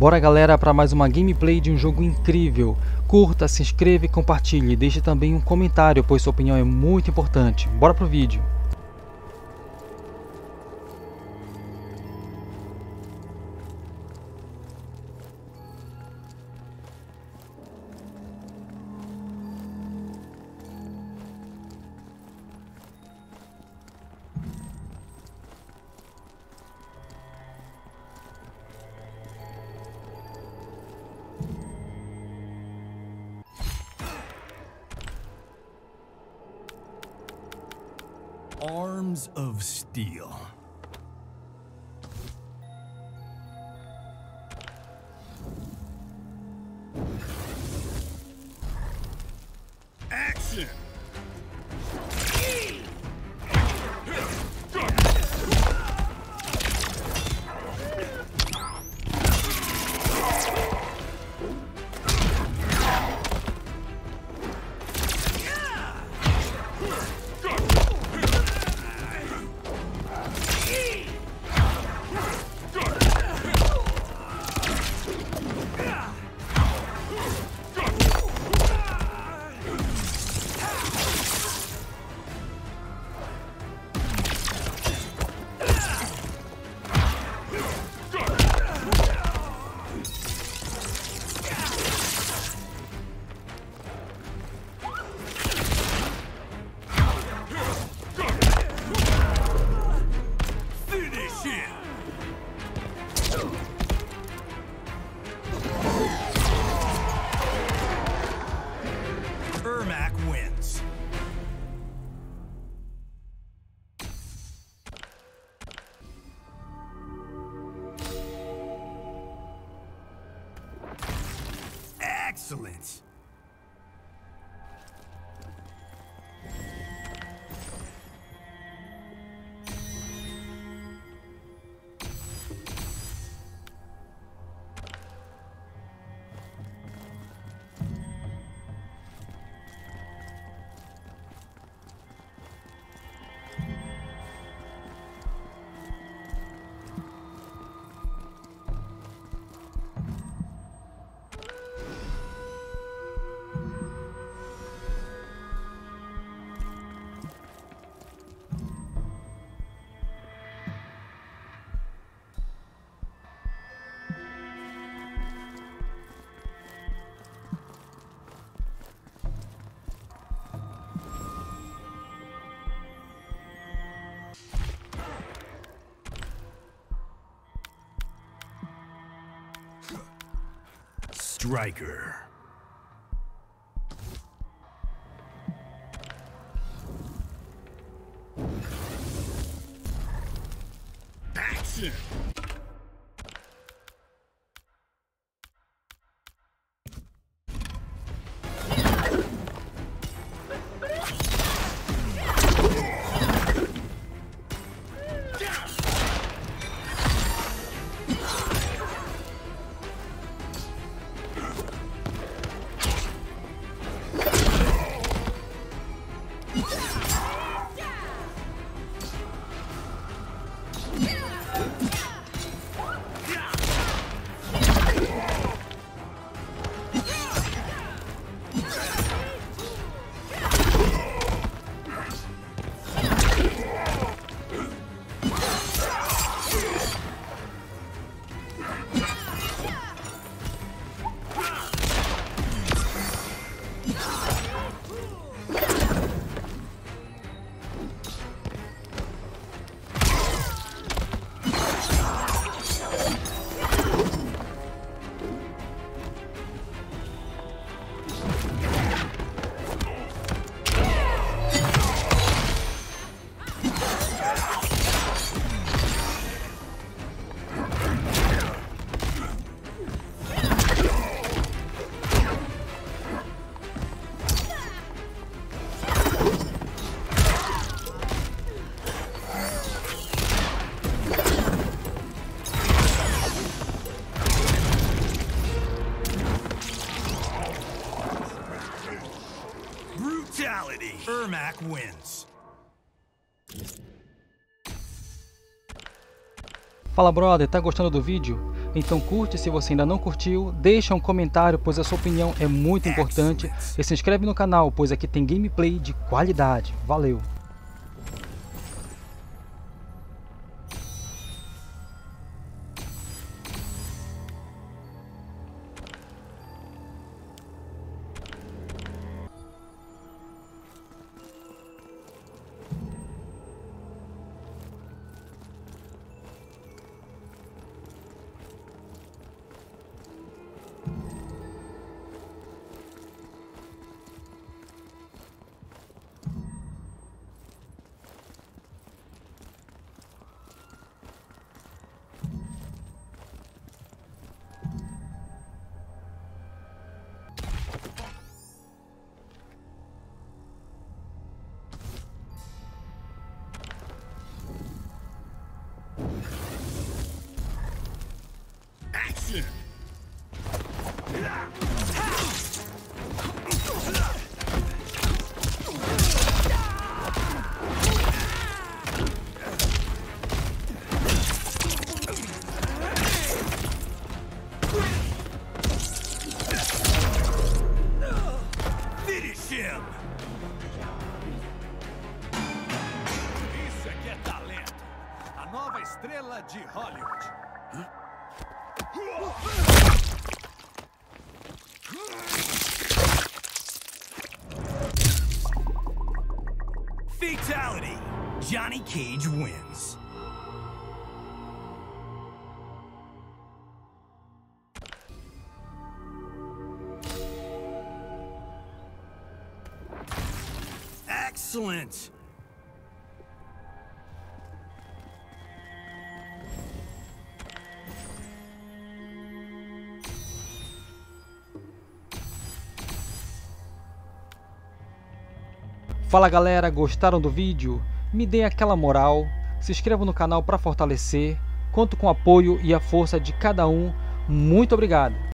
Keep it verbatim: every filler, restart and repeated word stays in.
Bora galera para mais uma gameplay de um jogo incrível. Curta, se inscreva e compartilhe. Deixe também um comentário, pois sua opinião é muito importante. Bora pro vídeo. Arms of Steel. Action! Ermac wins. Excellent. Striker. Action. Brutality. Ermac wins. Fala brother, tá gostando do vídeo? Então curte se você ainda não curtiu, deixa um comentário pois a sua opinião é muito importante e se inscreve no canal pois aqui tem gameplay de qualidade. Valeu! Action! Finish him! Isso aqui é talento. A nova estrela de Hollywood. Fatality! Johnny Cage wins. Excellent! Fala galera, gostaram do vídeo? Me deem aquela moral, se inscrevam no canal para fortalecer, conto com o apoio e a força de cada um, muito obrigado!